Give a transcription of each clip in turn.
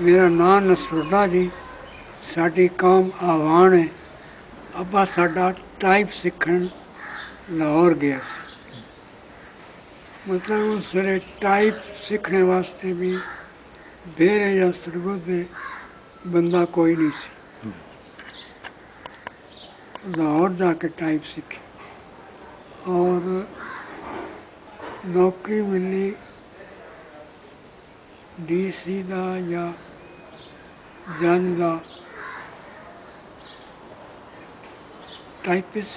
मेरा नाम नसरुल्ला जी, साडी कौम आवान है। अब्बा साडा टाइप सीखण लाहौर गया सी। मतलब उस वेले टाइप सीखने वास्ते भी बेरे या सरगोदे बंदा कोई नहीं सी। लाहौर जाके टाइप सीखी और नौकरी मिली DC का या जज का टाइपिस्ट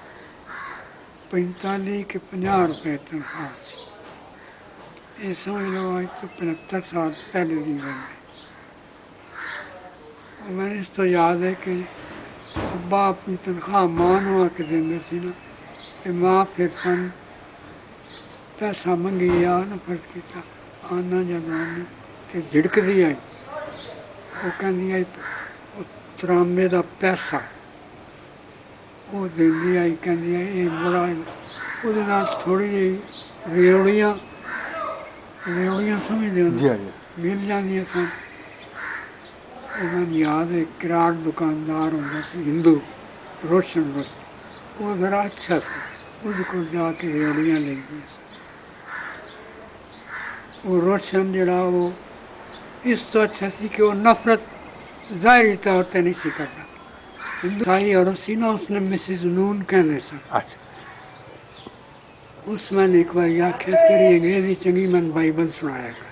45 के 50 रुपए तनख्वाह। ये समझ लो आज तो 75 साल पहले की गल है। मैंने इस तो याद है कि अब्बा अपनी तनख्वाह मां नूं आके देंदे सी ना, ते मां फिर सन पैसा मंगी आ ना फर्ज किया आना जब आने ते झिड़कदी आई। वो कहती आई तरामे का पैसा वो देंदी आई, कहती आई ये बड़ा ਉਹਦੇ ਨਾਲ थोड़ी जी रेवड़ियाँ समझते हो मिल जांदियां सन। मैंने याद है किराड़ दुकानदार होंदा सी हिंदू रोशन वो जरा अच्छा सी, उसदे कोल जाके रेवड़ियाँ लेंदियां सन। वो रोशन जड़ा वो इस तो अच्छा सी कि वो नफरत ज़ाहिरी तौर पर नहीं सी करता। हिंदू भाई और सी ना उसने मिसिज नून कहने सन। अच्छा उस मैंने एक बार आख्या तेरी अंग्रेजी चंगी मैं बाइबल सुनाया कर।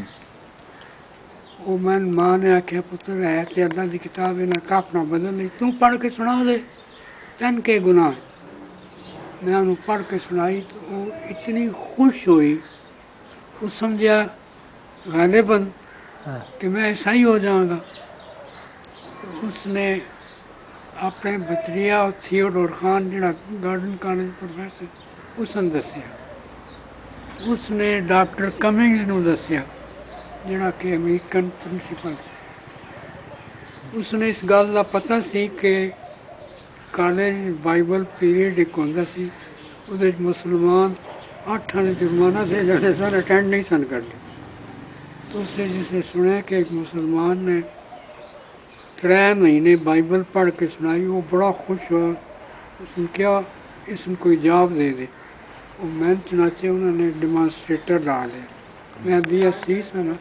वो मैं मां ने आख्या पुत्र है ते अल्लाह की किताब इन्हें काफना बदल ली, तू पढ़ के सुना दे तन के गुनाह। मैं उन्हें पढ़ के सुनाई तो वो इतनी खुश हुई, वो समझा गालिबन कि मैं ऐसा ही हो जाऊंगा। तो उसने अपने भतरिया थियोडोर खान जड़ा गार्डन कॉलेज प्रोफेसर उसने दसिया, उसने डॉक्टर कमिंग्स नूं दसिया जड़ा कि अमेरिकन प्रिंसीपल। उसने इस गल का पता सी कि कॉलेज बाइबल पीरियड एक होंदा सी, उहदे च मुसलमान 8 आने जुर्माना थे जड़े सन अटेंड नहीं सन करते। तो उसने जिसे सुना कि एक मुसलमान ने 3 महीने बाइबल पढ़ के सुनाई, वो बड़ा खुश हुआ। उसने क्या इसमें कोई जवाब दे दे। वो मैं चनाचे उन्होंने डेमोन्स्ट्रेटर ला लिया। मैं BSc सन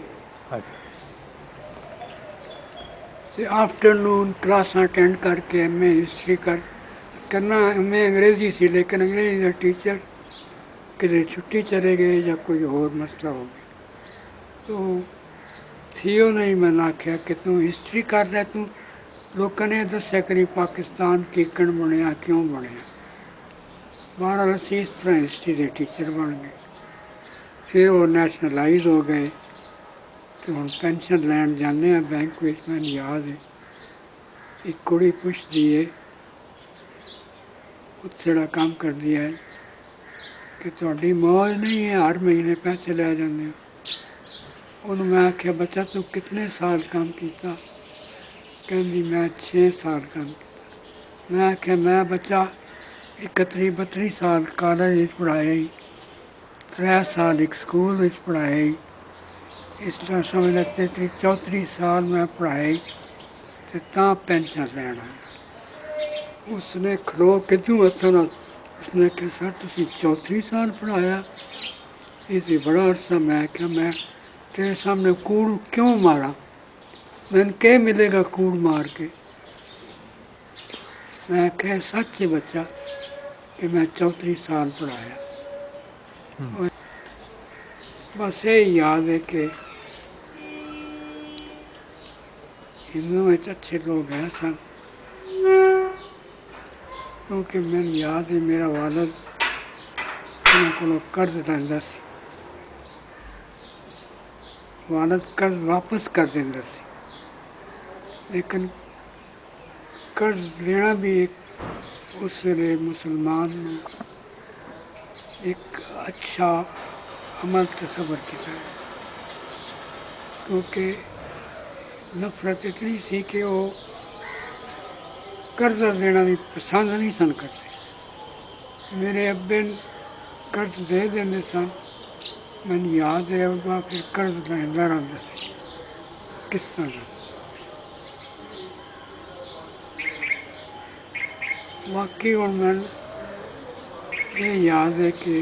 तो आफ्टरनून क्लासा अटेंड करके MA हिस्ट्री करना MA अंग्रेजी सी, लेकिन अंग्रेजी का टीचर किधर छुट्टी चले गए या कोई और मसला हो गया। तो थियो ने ही मैंने आख्या कि तू हिस्ट्री कर रहा, तू लोगों ने दस्या करी पाकिस्तान कीकण बनया क्यों बनया। 12 असी इस तरह हिस्ट्री के टीचर बन गए। फिर वो नैशनलाइज हो गए तो हम पेंशन लैन जाने बैंक में। मैंने याद है एक कुड़ी पुछदी है उत्थे काम कर दिया है कि तुहाडी मौज नहीं है हर महीने पैसे लै जाते हो। उन्होंने मैं आख्या बच्चा तू कितने साल काम किया? कहती मैं 6 साल काम किया। मैं आख्या मैं बच्चा 31-32 साल कॉलेज पढ़ाया, 3 साल एक स्कूल पढ़ाया, इस तरह समझ लगते 34 साल मैं पढ़ाई तो पेंशन लैना। उसने खलो के तू हथों उसने कहा सर तुम 34 साल पढ़ाया, ये तो बड़ा अरसा। मैं क्या मैं तेरे सामने कूड़ क्यों मारा, मैंने क्या मिलेगा कूड़ मार के? मैं कह सच है बच्चा कि मैं 34 साल पढ़ाया। बस यही याद है कि हिंदुओं में अच्छे लोग हैं सन, क्योंकि मैंने याद है मेरा वालद उन्होंने को कर्ज लैंदा सी, वालद कर्ज वापस कर देंदा सी, लेकिन कर्ज लेना भी एक उस वेले मुसलमान एक अच्छा अमल तस्वर किया, क्योंकि नफरत इतनी सी कि वो कर्ज देना भी पसंद नहीं सन करते। मेरे अब्बे कर्ज दे देंगे सन, मैंने याद है वह फिर कर्ज लैंदा रहा सी किस तरह बाकी हूँ मैं ये याद है कि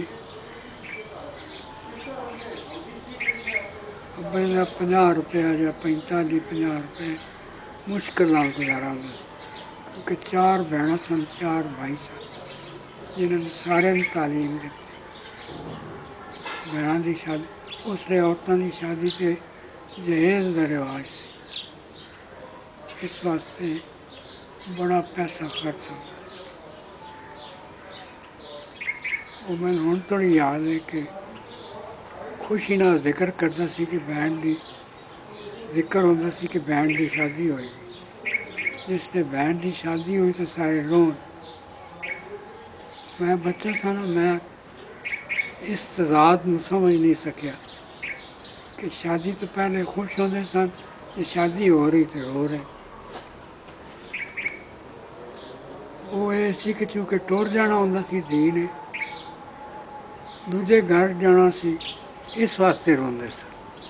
पहले 50 रुपया या 45-50 रुपये मुश्किल नाल गुजारा होंदा सी क्योंकि 4 भैणां सन 4 भाई सन जिन्होंने सारे तालीम दी भैणां की शादी उसने औरतों की शादी से जहेज का रिवाज सी इस वास्ते बड़ा पैसा खर्च होता वो मैं हुण थोड़ी याद है कि खुशी नाल जिक्र करता सी कि बहन की जिक्र होंदा सी कि बहन की शादी होई जिसने बहन की शादी हुई तो सारे रोन मैं बच्चा था ना मैं इस तजाद में समझ नहीं सकिया कि शादी तो पहले खुश होते सन कि शादी हो रही तो रो रहे वो ऐसी कि चूँकि टुर जाना होंदा सी धी ने दूजे घर जाना सी इस वास्ते रोंदे सन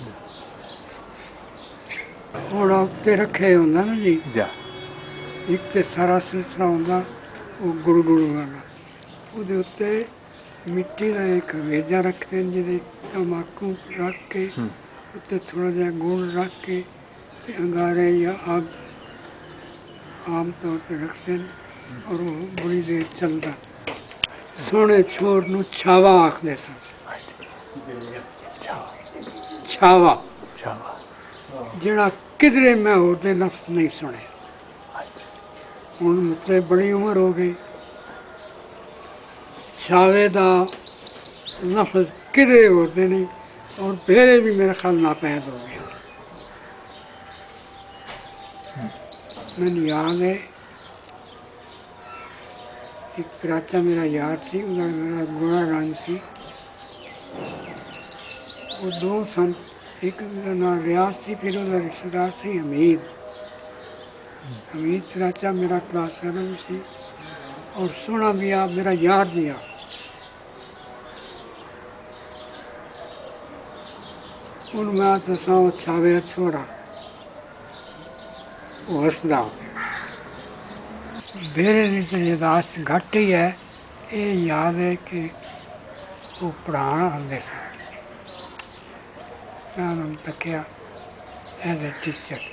हुण उत्ते रखे होंदा ना जी एक तो सारा सिलसिला होंदा वो गुड़ वाला ਉਹਦੇ ਉੱਤੇ ਮਿੱਟੀ ਦਾ ਇੱਕ ਵੇਜਾ ਰੱਖਦੇ ਨੇ ਜਿਹਦੇ ਤੰਬਾਕੂ ਰੱਖ ਕੇ ਉੱਤੇ ਥੋੜਾ ਜਿਹਾ ਗੁੜ ਰੱਖ ਕੇ ਤੇ ਅੰਗਾਰੇ ਜਾਂ ਅੱਗ ਆਮ ਤੌਰ ਤੇ ਰੱਖਦੇ ਨੇ ਔਰ ਉਹ ਬੜੀ ਦੇਰ ਚੱਲਦਾ ਸੋਹਣੇ ਛੋਰ ਨੂੰ ਛਾਵਾ ਆਖਦੇ ਸਨ ਛਾਵਾ ਜਿਹੜਾ ਕਿਧਰੇ ਮੈਂ ਹੋਰ ਦੇ ਲਫ਼ਜ਼ ਨਹੀਂ ਸੁਣੇ ਹੁਣ ਮੁੱਤੇ ਬੜੀ ਉਮਰ ਹੋ ਗਈ छावे का लफ्ज किधरे होते नहीं और पहले भी मेरा ख्याल नापैद हो गया मैंने याद है एक कराचा मेरा यार सी मेरा गोरा रंग सी वो 2 सन एक ना रियाज सी फिर उसका रिश्तेदार सी हमीद कराचा मेरा क्लास फेलो भी सी और सोना भी आ मेरा यार भी आ मैं दसा छावे छोरा वो हसदा मेरे तो यादाश्त घट ही है ये याद है कि वो पढ़ाना आते सन मैं उन्होंने तकिया एज ए टीचर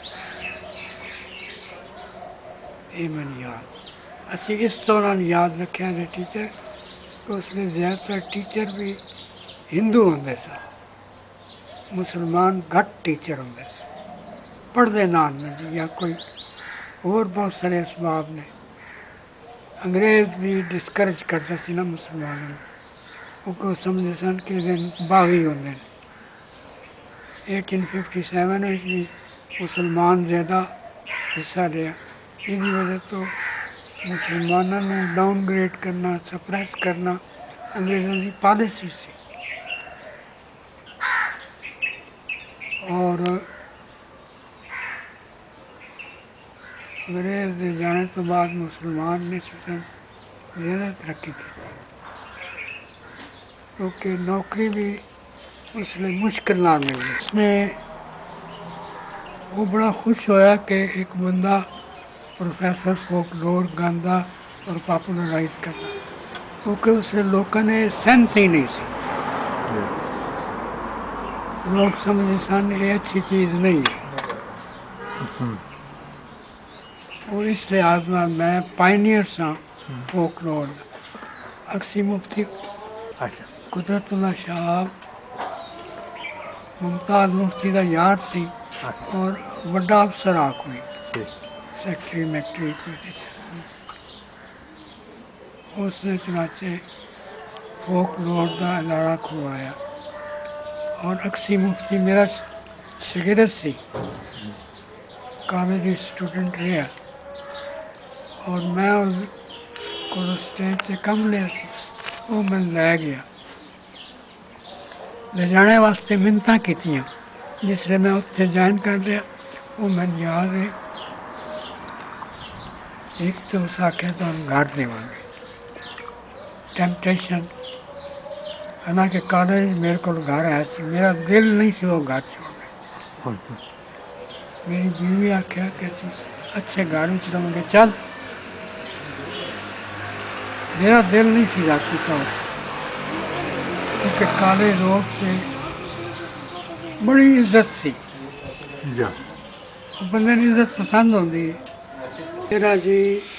ये मैंने याद असी इस दौरान याद रखा एज ए टीचर तो उसमें ज़्यादातर टीचर भी हिंदू होंगे सन मुसलमान घट टीचर होंगे पढ़ते नाल में या कोई और बहुत सारे असबाब ने अंग्रेज भी डिस्करेज करते सी ना मुसलमानों को समझते सन कि बागी होंगे 1857 में भी मुसलमान ज़्यादा हिस्सा लिया इसकी वजह तो मुसलमानों को डाउनग्रेड करना सप्रेस करना अंग्रेज़ों की पॉलिसी सी और अंग्रेज के जाने तो बाद मुसलमान ने ज़्यादा तरक्की की क्योंकि नौकरी भी उसने मुश्किल ना मिली उसने वो बड़ा खुश होया कि एक बंदा प्रोफेसर फोकलोर गांदा और पॉपुलराइज करता क्योंकि उसने लोगों ने सेंस ही नहीं सी लोग समझे सन ये अच्छी चीज़ नहीं है और इस लिहाज में मैं पायनियर सा फोकलोर अक्सी मुफ्ती कुदरतुल्लाह शाह मुमताज़ मुफ्ती का यार सी और बड़ा अफसर आ कोई सेक्रेटरी मैक्ट्री उसने चनाचे फोकलोर का अदारा खुलवाया और अक्सी मुफ्ती मेरा शागिर्द सी कॉलेज स्टूडेंट रहा और मैं को स्टेज से कम लिया सी वो मैं लै गया ले जाने वास्ते मिन्नतां कीतियां जिसले मैं उत्थे ज्वाइन कर लिया वो मैंने याद है एक तो उस आख्या तो हम घर देवांगे टेम्पटेशन हालांकि कॉलेज मेरे को घर है मेरा दिल नहीं सी वो घर छोड़ने मेरी बीवी आख्या कि असीं अच्छे घर में रहोगे, चल। मेरा दिल नहीं सी जाती था, क्योंकि काले रोड पे बड़ी इज्जत सी, बंदे की इज्जत पसंद होती है। मेरा जी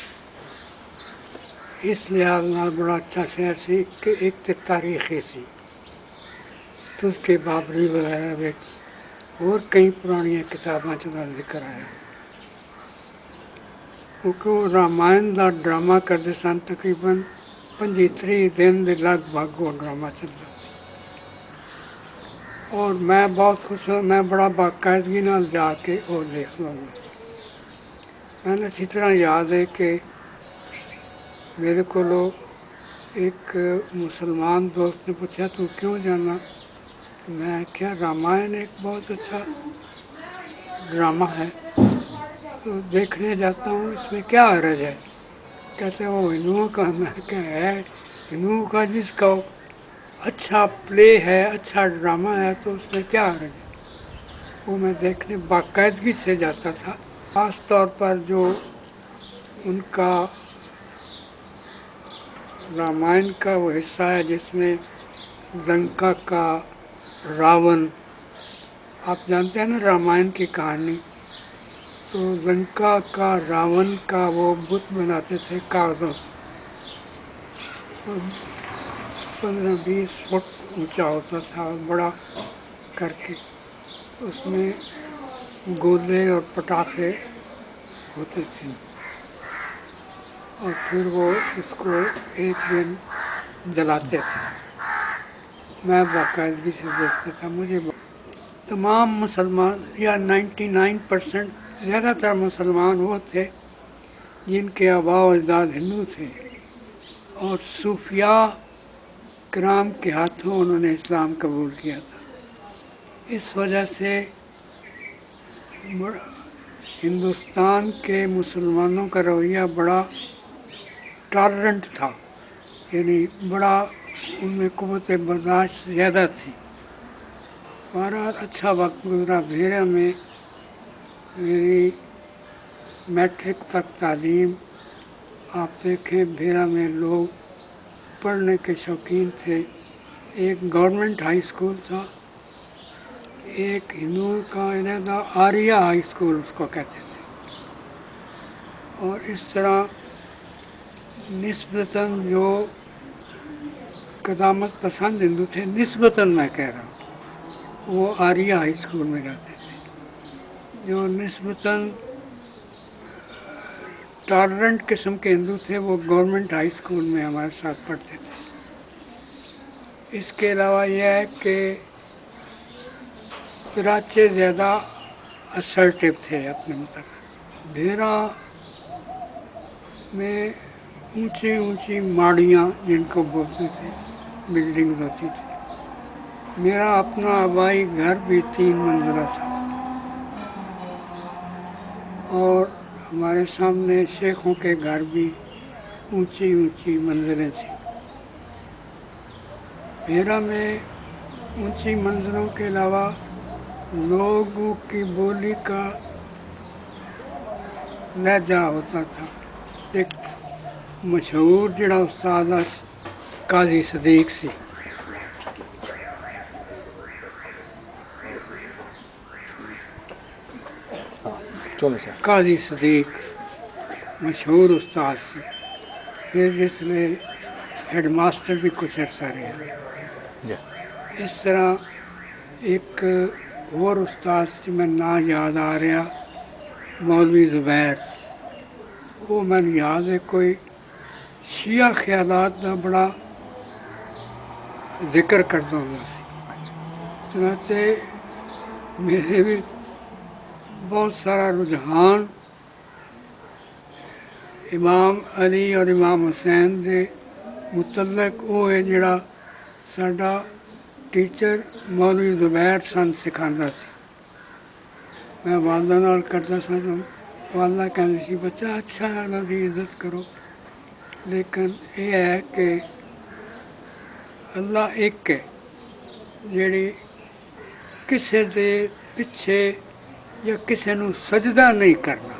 इस लिहाज नाल बड़ा अच्छा शहर सी कि एक तो तारीखी सी, तो उसके बाबरी वगैरह विच और कई पुरानिया किताबां च उहदा जिक्र आया, क्योंकि वो रामायण का ड्रामा करते सन। तकरीबन 25 दिन के लगभग वो ड्रामा चलता, और मैं बहुत खुश हूँ। मैं बड़ा बाकायदगी नाल जाके और देख लूँगा। मैंने अच्छी तरह याद है कि मेरे को एक मुसलमान दोस्त ने पूछा तू क्यों जाना, मैं क्या रामायण एक बहुत अच्छा ड्रामा है, तो देखने जाता हूँ, इसमें क्या हर्ज है। कहते वो हिंदुओं का, मैं क्या है हिंदुओं का, जिसका अच्छा प्ले है, अच्छा ड्रामा है, तो उसमें क्या हर्ज है। वो मैं देखने बाकायदगी से जाता था। ख़ास तौर पर जो उनका रामायण का वो हिस्सा है जिसमें लंका का रावण, आप जानते हैं ना रामायण की कहानी, तो लंका का रावण का वो बुत बनाते थे कागजों, 15-20 फुट ऊंचा होता था, बड़ा करके उसमें गोले और पटाखे होते थे, और फिर वो इसको एक दिन जलाते थे। मैं बाकायदगी से देखता था। मुझे तमाम मुसलमान या 99% ज़्यादातर मुसलमान वो थे जिनके आबा व अजदाद हिंदू थे, और सूफिया किराम के हाथों उन्होंने इस्लाम कबूल किया था। इस वजह से हिंदुस्तान के मुसलमानों का रवैया बड़ा टॉलरेंट था, यानी बड़ा उनमें क़ुव्वत बर्दाश्त ज़्यादा थी। हमारा अच्छा वक्त गुजरा। भेरा में मेरी मैट्रिक तक तालीम, आप देखें भेरा में लोग पढ़ने के शौकीन थे। एक गवर्नमेंट हाई स्कूल था, एक हिंदुओं का इलाका आर्या हाई स्कूल उसको कहते थे, और इस तरह निस्बतन जो क़दामत पसंद हिंदू थे, निस्बतन मैं कह रहा हूँ, वो आर्या हाई स्कूल में जाते थे। जो निस्बतन टॉलरेंट किस्म के हिंदू थे वो गवर्नमेंट हाई स्कूल में हमारे साथ पढ़ते थे। इसके अलावा यह है कि चराचे ज़्यादा असर्टिव थे अपने मतलब। भेरा में ऊंची ऊंची माड़ियाँ जिनको बोलते थे, बिल्डिंग होती थी। मेरा अपना आबाई घर भी 3 मंजिला था, और हमारे सामने शेखों के घर भी ऊंची ऊंची मंजिलें थी। भेरा में ऊंची मंजिलों के अलावा लोगों की बोली का लहजा होता था। एक मशहूर जड़ा उस्ताद है काजी सदीक सी, काजी सदीक मशहूर उस्ताद सी, फिर जिसमें हेड मास्टर भी कुछ अर्सा रहा। इस तरह एक और उस्ताद से मैं ना याद आ रहा, मौलवी ज़ुबैर, वो मैंने याद है कोई शिया ख्यालात का बड़ा जिक्र करता हुआ सी। चनाचे मेरे भी बहुत सारा रुझान इमाम अली और इमाम हुसैन के मुतल्लक वो है जिहड़ा साडा टीचर मौलवी ज़ुबैर सन सिखांदा सी। मैं वालदा नाल करदा सा, वालदा कहंदी सी बच्चा अच्छा है, उन्हां दी इज्जत करो, लेकिन यह है कि अल्लाह एक है, जिहड़ी किसे दे पिछे या किसी नूं सजदा नहीं करना।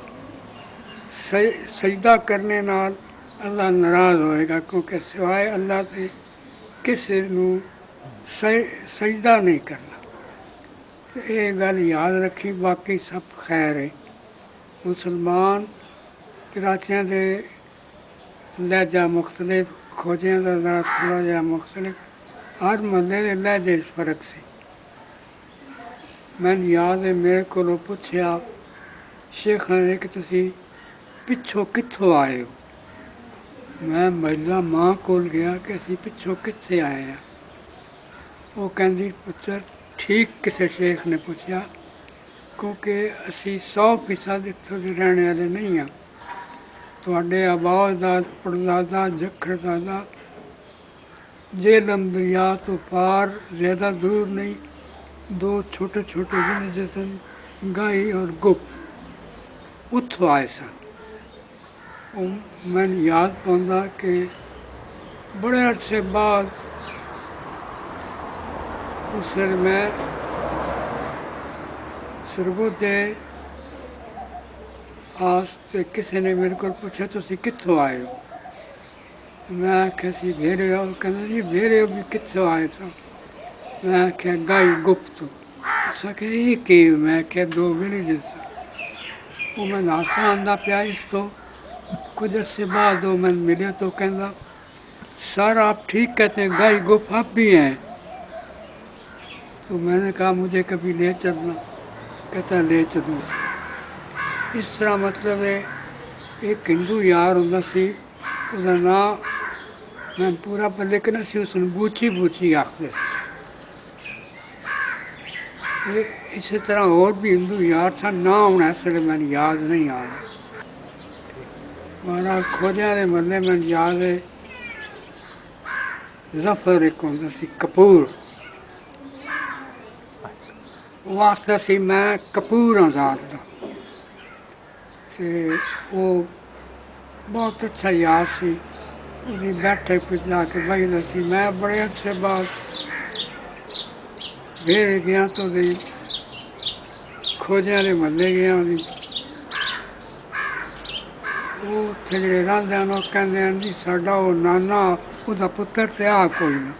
सजदा करने नाल अल्लाह नाराज़ होएगा, क्योंकि सिवाए अल्लाह के किसी नूं सजदा नहीं करना। ये गल याद रखी, बाकी सब खैर है। मुसलमान कराचियां दे लहजा मुख्तलिफ, खोजियां का जरा थोड़ा जहा मुख्तलिफ, हर महल्ले के लहजे फर्क से। मैनूं याद है मेरे को पुछया शेख ने कि तुसी पिछों कित्थों आए हो। मैं महिला माँ को गया कि असी पिछों कित्थे आए हैं। वो कहती पुत्र ठीक किसी शेख ने पूछा, क्योंकि असी 100% इत्थों के रहने वाले नहीं हाँ। तुहाडे आबादाद परदादा जखरदादा झेलम दरिया तो पार ज़्यादा दूर नहीं, 2 छोटे छोटे विलेज सन, गाई और गुप, उत्थों आए सन। मैंने याद पाँदा कि बड़े अरसे बाद उस दिन मैं सरबोधे आस्ते किसी ने मेरे को पूछा तुसी कित्थों आए हो। मैं आख्या सी भेरे हो। कहना जी भेरे हो भी कित्थों आए सो। मैं आख्या गाई गुप्त। उस आख्या ये के। मैं आख्या 2 विलेज। वो मैं हासा आंदा पिया। इस तो कुछ अरसे बाद वो मैंने मिले तो कहना सर आप ठीक कहते हैं, गाई गुप आप भी हैं। तो मैंने कहा मुझे कभी ले चलना। कहता ले चलूँ। इस तरह मतलब है एक हिंदू यार होंदा सी, उसका नाम मैं पूरा पर, लेकिन असी उसने बूची बूची आखते। इसी तरह और भी हिंदू यार था, ना होना इसलिए मैंने याद नहीं आ रहा। महाराज खोजिया के मरने में याद है जफर एक होंदा सी कपूर। वो आखदा सी मैं कपूर हाँ जात दा। वो बहुत अच्छा यार सी। बैठे पे जाके बहदा सी। मैं बड़े अच्छे बाद भेड़ गया तो खोजिया के महल्ले गया। वो उत्थे जेह्ड़े रहिंदे हन ओह कहंदे हन जी साडा वो नाना उसका पुत्र ते आ कोई ना।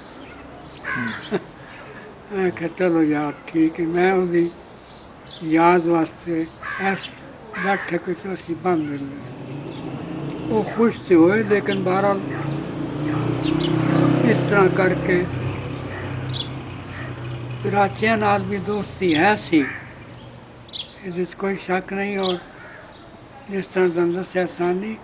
मैं आख्या चलो यार ठीक है। मैं उसकी याद वास्ते इस बैठक असी बंद रहे। वो खुश तो होए, लेकिन बहरहाल इस तरह करके कराचियां नाल भी दोस्ती है सी, इहदे च कोई शक नहीं। और जिस तरह तुहानूं दस्सिया सानी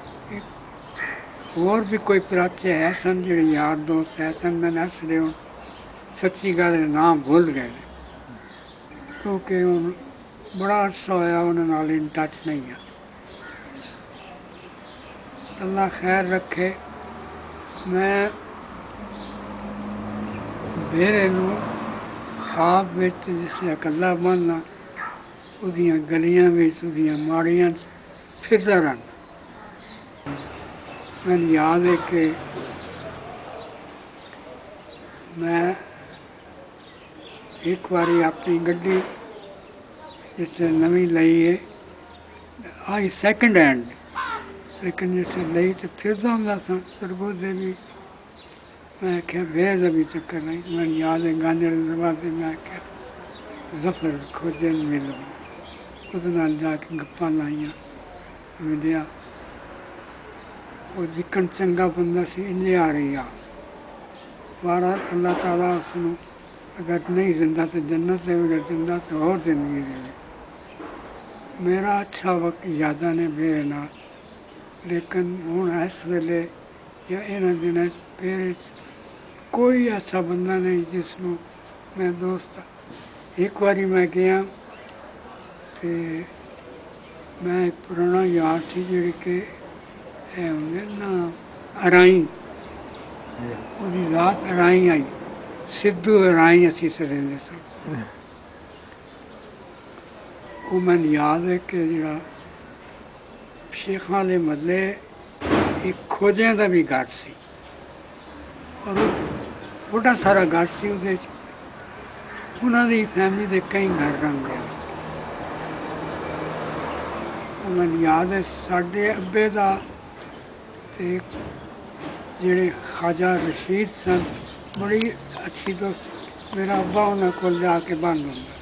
होर भी कोई कराचे है सन जेह्ड़े यार दोस्त है सन। मैंने हसदे हुण सच्ची गल नाम भुल गए, क्योंकि हुण बड़ा अरसा होया उन्हां नाल इन टच नहीं है। अल्लाह खैर रखे। मैं भेरे नूं ख्वाब विच जिसलै कल्ला बनना, उसदियां गलियां विच उसदियां माड़ियां फिरदा रहना। मैनूं याद है कि मैं एक बारी अपनी गड्डी जिससे नवीं लई है आई सैकेंड हैंड, लेकिन जिससे लई तो फिरदा होंदा सा सरबोधे भी। मैं आख्या बेहद भी चक्कर नहीं। मैंने याद है गांजड़ दरवाजे मैं आख्या जफर खोजे मिलो, उस नाल जाके गप्पा लाइया, मिलिया। वो जिक्कन चंगा बंदा सी, इंजे आ रही आ। बहरहाल अल्लाह ताला उसनूं अगर नहीं जिंदा तो जन्नत दे, अगर जिंदा तो और जिंदगी दे। मेरा अच्छा वक्त यादा ने मेरे नाल, लेकिन हुण इस वेले या इन्हां दिनां मेरे कोई ऐसा बंदा नहीं जिसनूं मैं दोस्त। एक बारी मैं गया तो मैं एक पुराना यार सी जिहड़ी कि होंदे ना अराई, ਉਹਦੀ रात अराई आई, सिद्धू अराई असी सदेंदे सन। वो मैनूं याद है कि जिहड़ा शेखां दे महल्ले एक खोजियां दा भी घर सी, और बड़ा सारा घर सी। ਉਹਦੇ 'ਚ ਉਹਨਾਂ ਦੀ फैमिली ਦੇ कई घर रंग गए। ਉਹ ਮੈਨੂੰ ਯਾਦ ਹੈ ਸਾਡੇ ਅੱਬੇ ਦਾ ਤੇ ਜਿਹੜੇ ਖਾਜਾ ਰਸ਼ੀਦ ਸਨ ਬੜੀ ਅੱਛੀ ਦੋਸਤ ਮੇਰਾ ਅੱਬਾ ਉਹਨਾਂ ਕੋਲ ਜਾ ਕੇ ਬੰਦ ਹੁੰਦਾ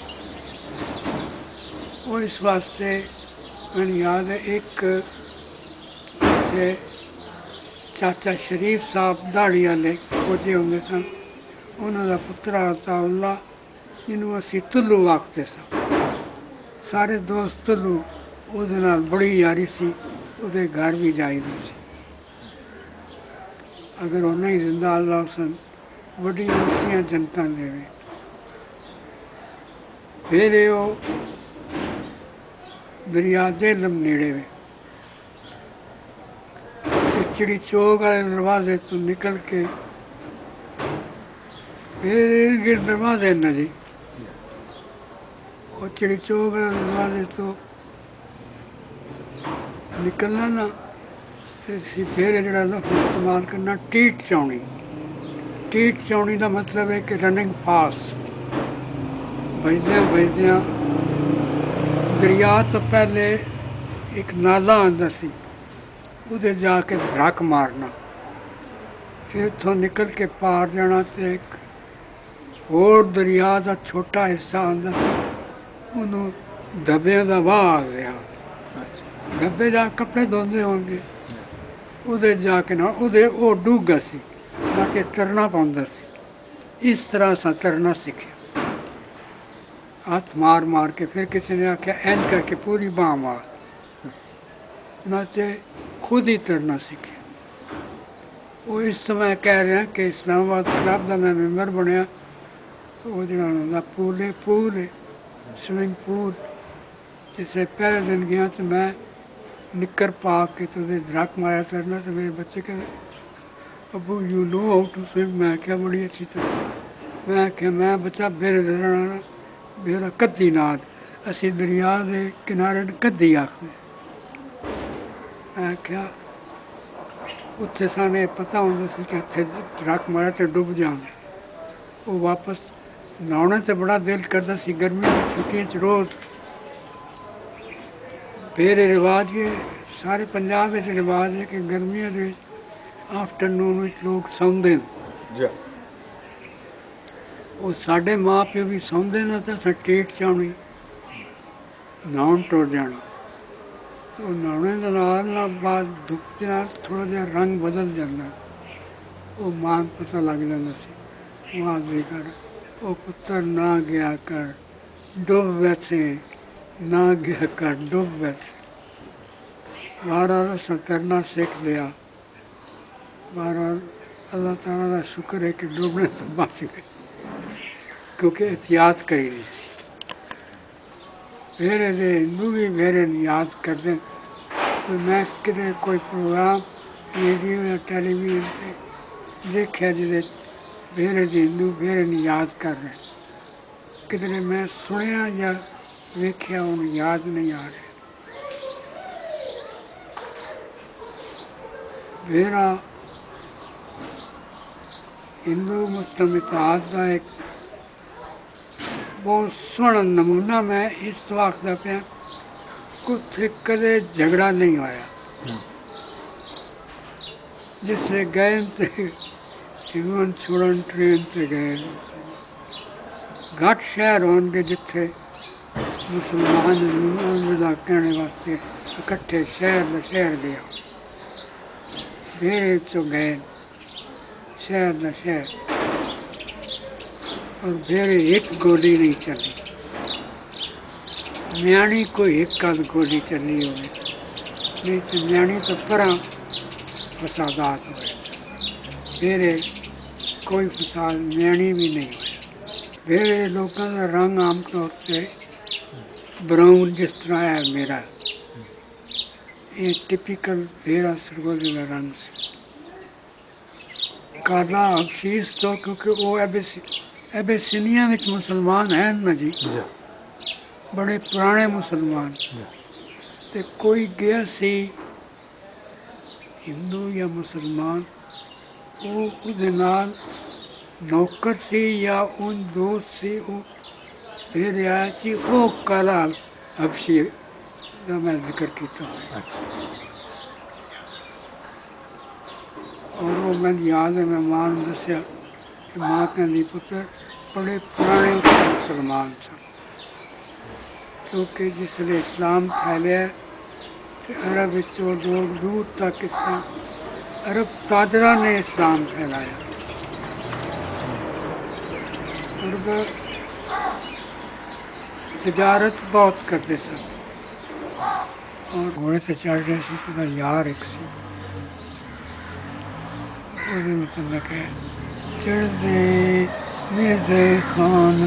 ਉਹ ਇਸ ਵਾਸਤੇ ਮੈਨੂੰ ਯਾਦ ਹੈ ਇੱਕ ਉੱਥੇ ਚਾਚਾ ਸ਼ਰੀਫ ਸਾਹਿਬ ਦਾੜੀ ਵਾਲੇ ਕੋਝੇ ਹੁੰਦੇ ਸਨ ਉਹਨਾਂ ਦਾ ਪੁੱਤਰ ਅਤਾਉੱਲਾ ਜਿਹਨੂੰ ਅਸੀਂ ਤੁੱਲੂ ਆਖਦੇ ਸਾਂ ਸਾਰੇ ਦੋਸਤ ਤੁੱਲੂ ਉਹਦੇ ਨਾਲ ਬੜੀ ਯਾਰੀ ਸੀ ਉਹਦੇ ਘਰ ਵੀ ਜਾਈਦਾ ਸੀ ਅਗਰ ਉਹ ਨਹੀਂ ਜ਼ਿੰਦਾ ਅੱਲਾਹ ਹੁਸਨ ਵੱਡੀਆਂ ਉੱਚੀਆਂ ਜਨਤਾਂ ਦੇਵੇ ਫਿਰ ਉਹ ਦਰਿਆ ਜੇਹਲਮ ਨੇੜੇ ਵੇ चिड़ी चौक वाले दरवाजे तो निकल के फिर इर्द गिर्द दरवाजे न जी और चिड़ी चौक वाले दरवाजे तो निकलना ना फिर जरा लफ्ज़ इस्तेमाल करना टीट चौनी का मतलब है कि रनिंग फास्ट बजद्या दरिया तो पहले एक नाला आंदा सी उधर जाके रक मारना फिर इतों निकल के पार जाना तो एक होर दरिया का छोटा हिस्सा आंदा उन्होंने दबिया का वाह आ गया दबे जा कपड़े धोंदे होंगे उधर जाके ना उधर वो डूगा सी ना कि तरना पाउंदा सी इस तरह सा तरना सीखे हाथ मार मार के फिर किसी ने आख्या इंज करके पूरी बाह मार ना तो खुद ही तरना सीखे वो इस समय कह रहे हैं कि इस्लामाबाद क्लब का मैं मैंबर बनया तो वो जो पूल है स्विमिंग पूल जिससे पहले दिन गया तो मैं निक्कर पा के तो दरख्त मारा करना तो मेरे बच्चे कहते अबू you know how to swim मैं क्या बड़ी अच्छी तरह मैं क्या मैं बच्चा बेरे दरना बेरा कद्दी नाद असी दरिया के किनारे कद्दी आखते मैं क्या उत्थे साने पता होंगे सी कि इत्थे ट्रक मारा तो डुब जाएंगे वो वापस नहाने से बड़ा दिल करता सी गर्मी की छुट्टियों च रोज़ फिर रिवाज ये सारे पंजाब में रिवाज है कि गर्मियों के आफ्टरनून में लोग सौंदे वो साढ़े माँ प्यो भी सौंदे ना तो अस टेट चाउनी नहाउन टुर जाना तो नहाने के बाद धुप के नाल थोड़ा जिहा रंग बदल जाता वो मां पता लग जाता सी मां दे कर वो पुत्र ना गया कर डुब वैसे ना गया कर डुब वैसे बहरहाल असां तरना सीख लिया बहरहाल अल्लाह ताला का शुक्र है कि डुबने तो बच गए क्योंकि एहतियात करी नहीं सी फिर हिंदू भी मेरे याद करते तो मैं कितने कोई प्रोग्राम रेडियो या टेलीविजन से देखा जिसे मेरे हिंदू मेरे याद कर रहे कितने मैं सुनिया या देखा उन याद नहीं आ रहे मेरा हिंदू मुस्लिम इतिहाद का एक बहुत सोहना नमूना मैं इस आखदा पिया कुत्थे कदे झगड़ा नहीं होया जिसले गए तो जीवन छोड़न ट्रेन से गए घट शहर होंगे जिथे मुसलमान विदा कहने वास्ते इकट्ठे शहर गया फिर चो गए शहर का शहर और फिर एक गोली नहीं चली न्याणी कोई एक आध गोली चली हो नहीं तो न्याणी तो पर फसादात हुए फिर कोई फसाद न्याणी भी नहीं हुआ फिर लोगों का रंग आम तौर से ब्राउन जिस तरह है मेरा ये टिपिकल मेरा सरगोली का रंग से काला हबशीस तो क्योंकि वो एबेसिनिया में मुसलमान हैं ना जी बड़े पुराने मुसलमान तो कोई गया सी हिंदू या मुसलमान वो उहदे नाल नौकर सी या उन दोस्त सी वो फिर आया सी वो काला हबशी ਦਾ ਮੈਂ ਜ਼ਿਕਰ ਕੀਤਾ। ਔਰ ਉਹ ਮੈਨੂੰ ਯਾਦ ਹੈ, ਮੈਂ ਮਾਂ ਨੂੰ ਦੱਸਿਆ ਕਿ ਮਾਂ ਕਹਿੰਦੀ ਪੁੱਤਰ ਬੜੇ ਪੁਰਾਣੇ ਮੁਸਲਮਾਨ ਸਨ, ਕਿਉਂਕਿ ਜਿਸ ਵੇਲੇ ਇਸਲਾਮ ਫੈਲਿਆ ਤੇ ਅਰਬ ਵਿੱਚੋਂ ਦੂਰ ਦੂਰ ਤੱਕ ਇਸਲਾਮ, अरब ताजरा ने इस्लाम फैलाया। अरब तजारत बहुत करते सन और घोड़े से चढ़ रहे थे, तो यार एक सी मतलब है चढ़ते मिलते खान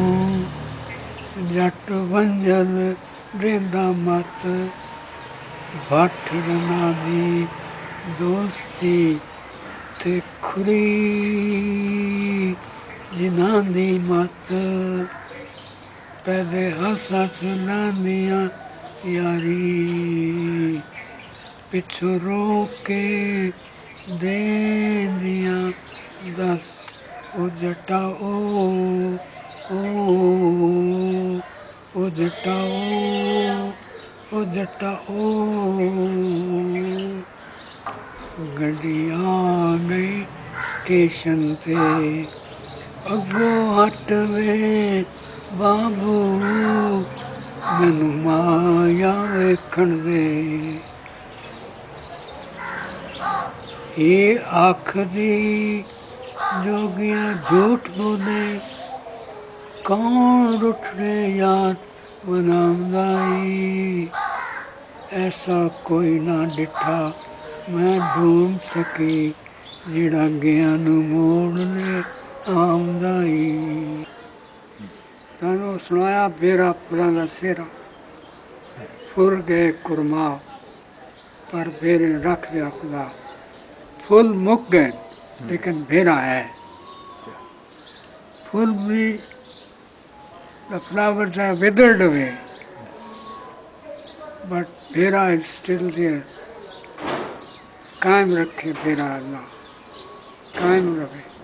जट वंजल देंदा मत भट्ट रना दी दोस्ती ते खुरी जिन्हां दी मत पहले हस हस लांदियां यारी पिछों रोक के देंदियां दस ओ जटा ओ जटा ओ जटा गड्डी आ गई स्टेशन ते अगो हट वे बाबू मैनू माया वेखण दे ये आखदी जोगिया झूठ बोले कौन रुठने याद बनांदाई ऐसा कोई ना डिठा मैं ढूंढ सकी जिहड़ा गया नूं मोड़ ले आंदा ही। तानू सुनाया बेरा फुलां दा सेहरा फुल गए कुरमा पर बेरे रख दिया खुदा। फुल मुक गए लेकिन बेरा है। फुल भी the flowers are withered away but बेरा is still there। कायम रखे बेरा अल्लाह, कायम रखे।